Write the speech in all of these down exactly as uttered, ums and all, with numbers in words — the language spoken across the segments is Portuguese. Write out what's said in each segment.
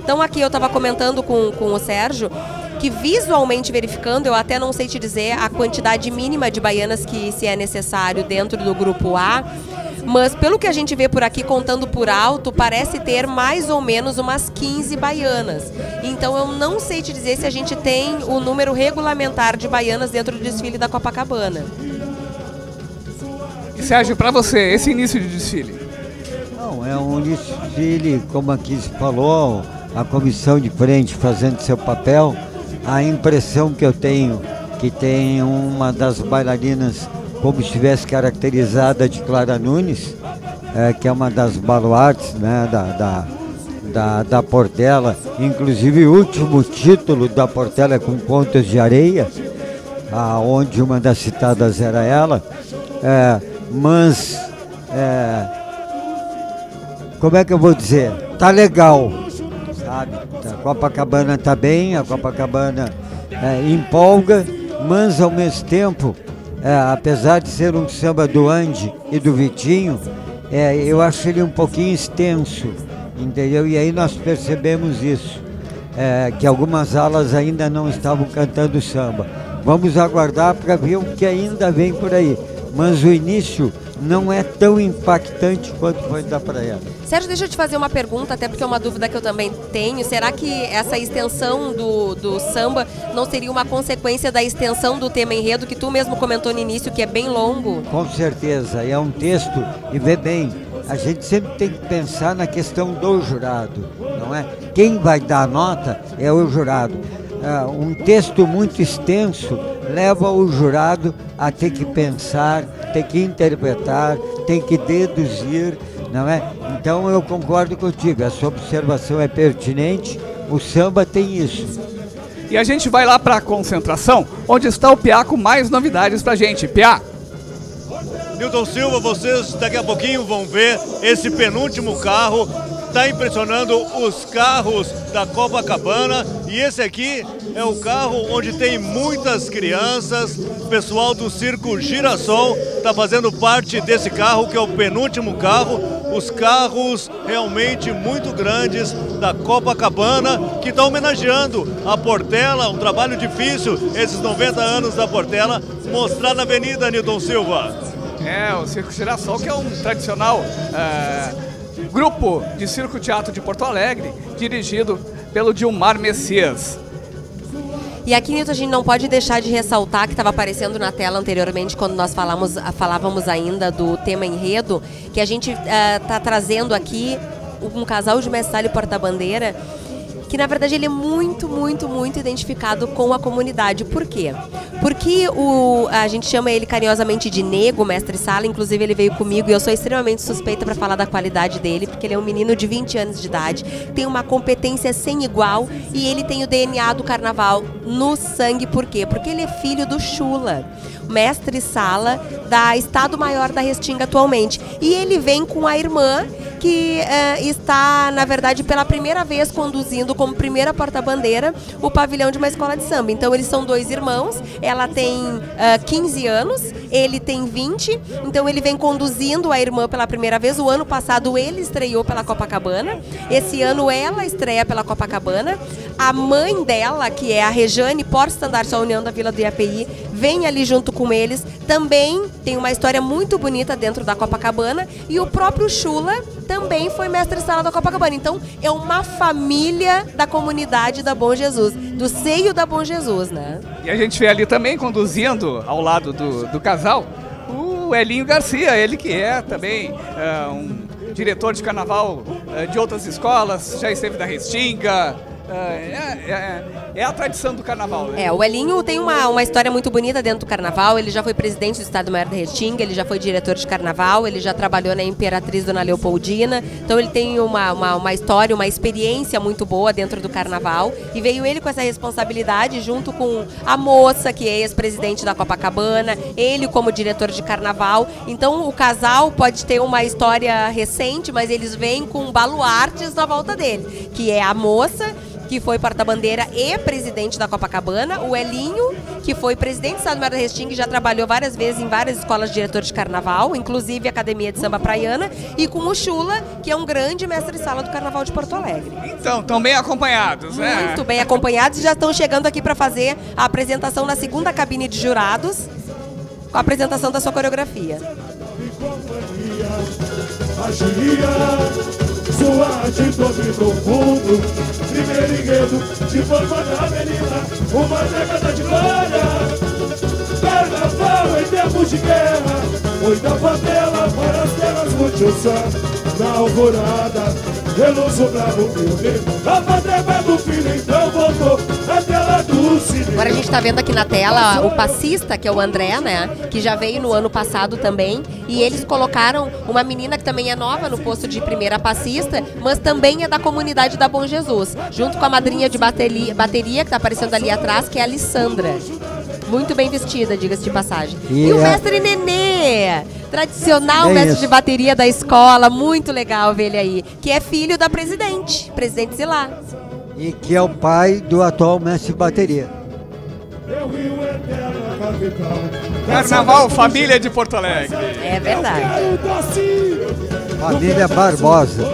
Então aqui eu estava comentando com, com o Sérgio que visualmente verificando, eu até não sei te dizer a quantidade mínima de baianas que se é necessário dentro do grupo A, mas pelo que a gente vê por aqui, contando por alto, parece ter mais ou menos umas quinze baianas. Então eu não sei te dizer se a gente tem o número regulamentar de baianas dentro do desfile da Copacabana. E Sérgio, para você, esse início de desfile? Não, é um desfile, como aqui se falou, a comissão de frente fazendo seu papel. A impressão que eu tenho que tem uma das bailarinas como se estivesse caracterizada de Clara Nunes, é, que é uma das baluartes, né, da, da, da, da Portela. Inclusive o último título da Portela é com Contas de Areia, onde uma das citadas era ela. É, mas, é, como é que eu vou dizer? Tá legal, sabe? A Copacabana tá bem, a Copacabana é, empolga, mas ao mesmo tempo, é, apesar de ser um samba do Andy e do Vitinho, é, eu acho ele um pouquinho extenso, entendeu? E aí nós percebemos isso, é, que algumas alas ainda não estavam cantando samba. Vamos aguardar para ver o que ainda vem por aí. Mas o início não é tão impactante quanto foi da praia. Sérgio, deixa eu te fazer uma pergunta, até porque é uma dúvida que eu também tenho. Será que essa extensão do, do samba não seria uma consequência da extensão do tema enredo, que tu mesmo comentou no início, que é bem longo? Com certeza, é um texto, e vê bem, a gente sempre tem que pensar na questão do jurado, não é? Quem vai dar a nota é o jurado. Uh, um texto muito extenso leva o jurado a ter que pensar, ter que interpretar, tem que deduzir, não é? Então eu concordo contigo, essa observação é pertinente, o samba tem isso. E a gente vai lá para a concentração, onde está o Piá com mais novidades pra gente. Piá! Nilton Silva, vocês daqui a pouquinho vão ver esse penúltimo carro. Está impressionando os carros da Copacabana, e esse aqui é o carro onde tem muitas crianças. O pessoal do Circo Girassol está fazendo parte desse carro, que é o penúltimo carro. Os carros realmente muito grandes da Copacabana, que está homenageando a Portela, um trabalho difícil, esses noventa anos da Portela, mostrar na Avenida Nilton Silva. É, o Circo Girassol, que é um tradicional é... grupo de circo teatro de Porto Alegre, dirigido pelo Dilmar Messias. E aqui, Nilton, a gente não pode deixar de ressaltar que estava aparecendo na tela anteriormente, quando nós falamos, falávamos ainda do tema enredo, que a gente está uh, trazendo aqui um casal de mestre-sala e porta-bandeira, que na verdade ele é muito, muito, muito identificado com a comunidade. Por quê? Porque o, a gente chama ele carinhosamente de Nego, mestre-sala, inclusive ele veio comigo e eu sou extremamente suspeita para falar da qualidade dele, porque ele é um menino de vinte anos de idade, tem uma competência sem igual e ele tem o D N A do carnaval no sangue. Por quê? Porque ele é filho do Chula, mestre-sala da Estado Maior da Restinga atualmente. E ele vem com a irmã, que uh, está, na verdade, pela primeira vez conduzindo como primeira porta-bandeira o pavilhão de uma escola de samba. Então eles são dois irmãos, ela tem uh, quinze anos, ele tem vinte, então ele vem conduzindo a irmã pela primeira vez. O ano passado ele estreou pela Copacabana, esse ano ela estreia pela Copacabana. A mãe dela, que é a Rejane, porta-estandarte da União da Vila do I A P I, vem ali junto com eles, também tem uma história muito bonita dentro da Copacabana, e o próprio Chula também foi mestre-sala da Copacabana. Então é uma família da comunidade da Bom Jesus, do seio da Bom Jesus, né? E a gente vê ali também conduzindo ao lado do, do casal o Elinho Garcia, ele que é também uh, um diretor de carnaval uh, de outras escolas, já esteve na Restinga. É, é, é a tradição do carnaval, né? É, o Elinho tem uma, uma história muito bonita dentro do carnaval. Ele já foi presidente do Estado Maior da Restinga, ele já foi diretor de carnaval, ele já trabalhou na Imperatriz Dona Leopoldina. Então ele tem uma, uma, uma história, uma experiência muito boa dentro do carnaval. E veio ele com essa responsabilidade junto com a moça, que é ex-presidente da Copacabana, ele como diretor de carnaval. Então o casal pode ter uma história recente, mas eles vêm com baluartes na volta dele, que é a moça, que que foi porta-bandeira e presidente da Copacabana, o Elinho, que foi presidente do Estado Maior da Restinga e já trabalhou várias vezes em várias escolas de diretores de carnaval, inclusive a Academia de Samba Praiana, e com o Chula, que é um grande mestre-sala do Carnaval de Porto Alegre. Então, estão bem acompanhados, né? Muito bem acompanhados e já estão chegando aqui para fazer a apresentação na segunda cabine de jurados, com a apresentação da sua coreografia. Sua de todo o mundo, primeiro enredo de forma da menina, uma década de glória. Carnaval em tempos de guerra, muita favela para as terras multiussar. Na alvorada, reluz o bravo filme, a pátria do filho então voltou na tela do cinema. Agora a gente está vendo aqui na tela o passista, que é o André, né? Que já veio no ano passado também. E eles colocaram uma menina que também é nova no posto de primeira passista, mas também é da comunidade da Bom Jesus, junto com a madrinha de bateria, bateria que está aparecendo ali atrás, que é a Alessandra. Muito bem vestida, diga-se de passagem. E, e o mestre Nenê, tradicional é mestre isso. de bateria da escola, muito legal ver ele aí, que é filho da presidente, presidente Zilá. E que é o pai do atual mestre de bateria. Carnaval Família de Porto Alegre. É verdade. Família Barbosa.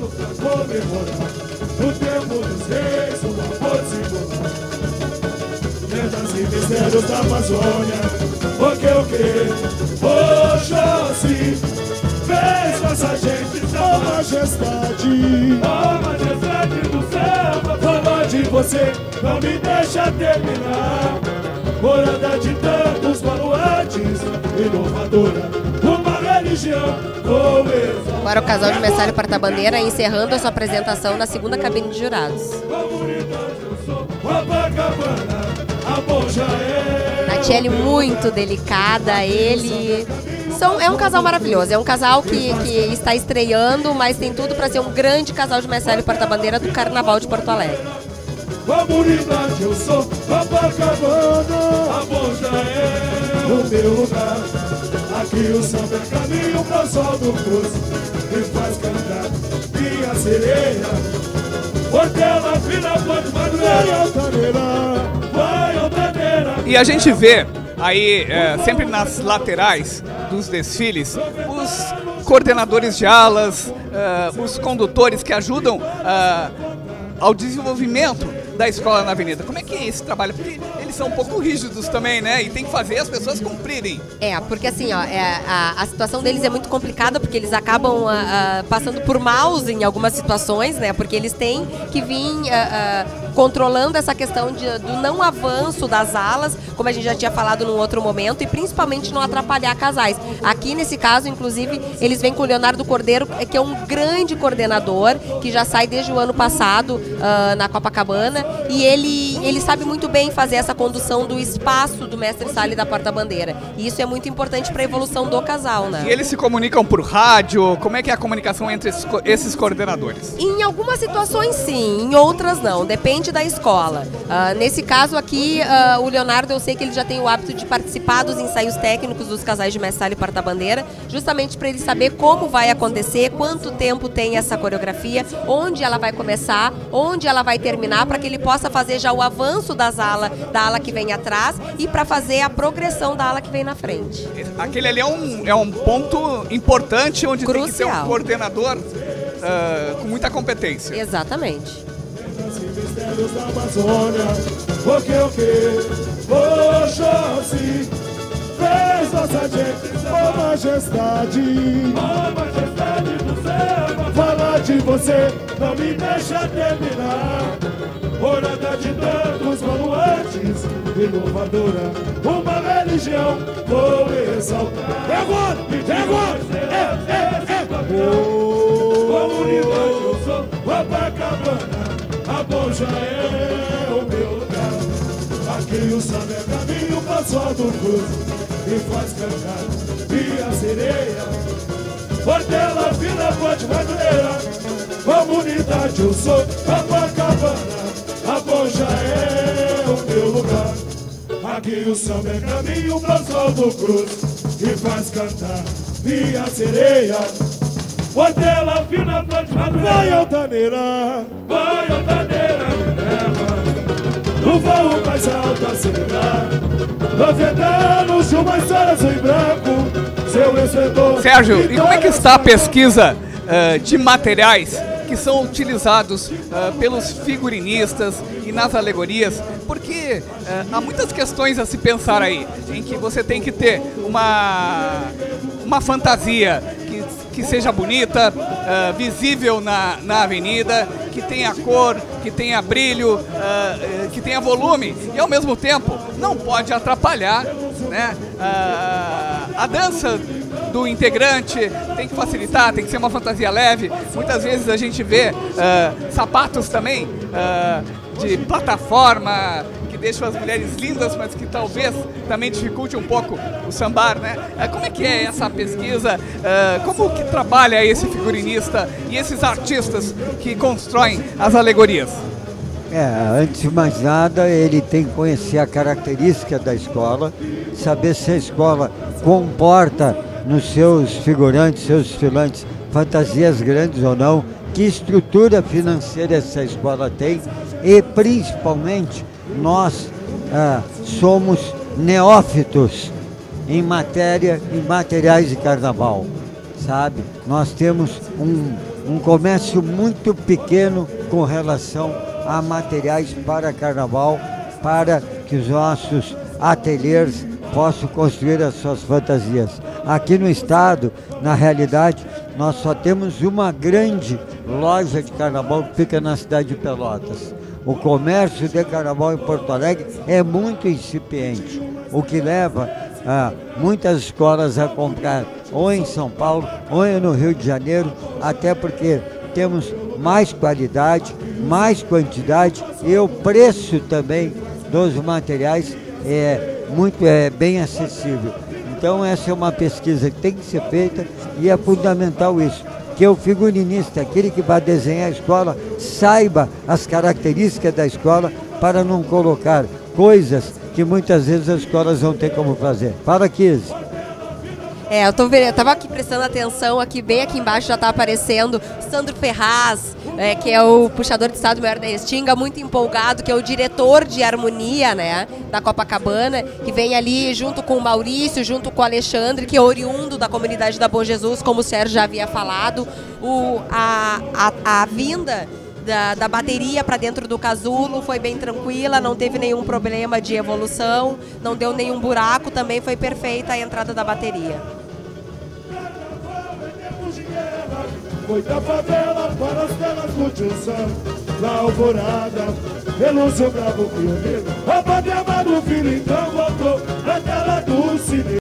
Lendas e mistérios da Amazônia, o que eu creio, Oxóssi fez nossa gente da majestade. A majestade do céu, fala de você, não me deixa terminar. Morada de tantos baluartes, inovadora, uma religião coesa. Agora o casal de mestre porta-bandeira encerrando a sua apresentação na segunda cabine de jurados. Natiele muito delicada, ele... São, é um casal maravilhoso, é um casal que, que está estreando, mas tem tudo para ser um grande casal de mestre porta-bandeira do Carnaval de Porto Alegre. Comunidade, eu sou Copacabana, a Monja é o meu lugar. Aqui o samba é caminho para o sol do cruz, me faz cantar minha sereia. Portela, fina, pode madureira, altaneira, vai altaneira. E a gente vê aí, é, sempre nas laterais dos desfiles, os coordenadores de alas, uh, os condutores que ajudam uh, ao desenvolvimento da escola na avenida. Como é que é esse trabalho? Porque eles são um pouco rígidos também, né? E tem que fazer as pessoas cumprirem. É, porque assim, ó, é, a, a situação deles é muito complicada, porque eles acabam a, a, passando por maus em algumas situações, né? Porque eles têm que vir a, a, controlando essa questão de, do não avanço das alas, como a gente já tinha falado num outro momento, e principalmente não atrapalhar casais. Aqui nesse caso, inclusive, eles vêm com o Leonardo Cordeiro, que é um grande coordenador, que já sai desde o ano passado uh, na Copacabana, e ele, ele sabe muito bem fazer essa condução do espaço do mestre sala e da porta-bandeira. E isso é muito importante para a evolução do casal, né? E eles se comunicam por rádio? Como é que é a comunicação entre esses, esses coordenadores? Em algumas situações sim, em outras não. Depende da escola. Uh, nesse caso aqui, uh, o Leonardo, eu sei que ele já tem o hábito de participar dos ensaios técnicos dos casais de mestre sala e porta-bandeira, justamente para ele saber como vai acontecer, quanto tempo tem essa coreografia, onde ela vai começar, onde ela vai terminar, para que ele possa fazer já o avanço das alas, da ala que vem atrás e para fazer a progressão da ala que vem na frente. Aquele ali é um, é um ponto importante onde Crucial. Tem que ter um coordenador uh, com muita competência. Exatamente. Mistérios da Amazônia, o que eu quero, Oxóssi fez nossa gente, oh majestade, oh majestade do céu, falar de você não me deixa terminar. Morada de tantos baluartes, inovadora, uma religião vou exaltar. É agora, é agora, é, é, é. Comunidade, eu sou Copacabana, a Monja é o meu lugar. Aqui o samba é caminho para o sol do cruz, me faz cantar minha sereia. Portela, fina, ponte, madureira, comunidade, eu sou Copacabana, a Monja é o meu lugar. Aqui o samba é caminho para o sol do cruz, me faz cantar minha sereia. Portela, fina, ponte, madureira, vai altaneira, vai altaneira. no voo mais alto a celebrar. noventa anos de uma história azul e branco, seu esplendor. Sérgio, e como é que está a pesquisa uh, de materiais que são utilizados uh, pelos figurinistas e nas alegorias? Porque uh, há muitas questões a se pensar aí, em que você tem que ter uma, uma fantasia que, que seja bonita, uh, visível na, na avenida, que tenha cor, que tenha brilho, uh, que tenha volume, e ao mesmo tempo não pode atrapalhar, né, uh, a dança do integrante, tem que facilitar, tem que ser uma fantasia leve. Muitas vezes a gente vê uh, sapatos também uh, de plataforma, que deixam as mulheres lindas, mas que talvez também dificulte um pouco o sambar, né? Uh, como é que é essa pesquisa? Uh, como que trabalha esse figurinista e esses artistas que constroem as alegorias? É, antes de mais nada, ele tem que conhecer a característica da escola, saber se a escola comporta nos seus figurantes, seus desfilantes, fantasias grandes ou não, que estrutura financeira essa escola tem, e principalmente nós ah, somos neófitos em matéria, em materiais de carnaval, sabe? Nós temos um, um comércio muito pequeno com relação a materiais para carnaval, para que os nossos ateliês possam construir as suas fantasias. Aqui no estado, na realidade, nós só temos uma grande loja de carnaval que fica na cidade de Pelotas. O comércio de carnaval em Porto Alegre é muito incipiente, o que leva ah, muitas escolas a comprar ou em São Paulo ou no Rio de Janeiro, até porque temos mais qualidade, mais quantidade, e o preço também dos materiais é muito é, bem acessível. Então essa é uma pesquisa que tem que ser feita, e é fundamental isso, que o figurinista, aquele que vai desenhar a escola, saiba as características da escola para não colocar coisas que muitas vezes as escolas não têm como fazer. Fala, Kizzy. É, eu, tô, eu tava aqui prestando atenção, aqui bem aqui embaixo já tá aparecendo Sandro Ferraz, é, que é o puxador de estado maior da Restinga, muito empolgado, que é o diretor de harmonia, né, da Copacabana, que vem ali junto com o Maurício, junto com o Alexandre, que é oriundo da comunidade da Bom Jesus, como o Sérgio já havia falado. O, a, a, a vinda da, da bateria para dentro do casulo foi bem tranquila, não teve nenhum problema de evolução, não deu nenhum buraco, também foi perfeita a entrada da bateria. Foi da favela para as telas do Tio-Sam, na alvorada, Relúcio Bravo pioneiro, a Padre Amado Filho então voltou na tela do cinema.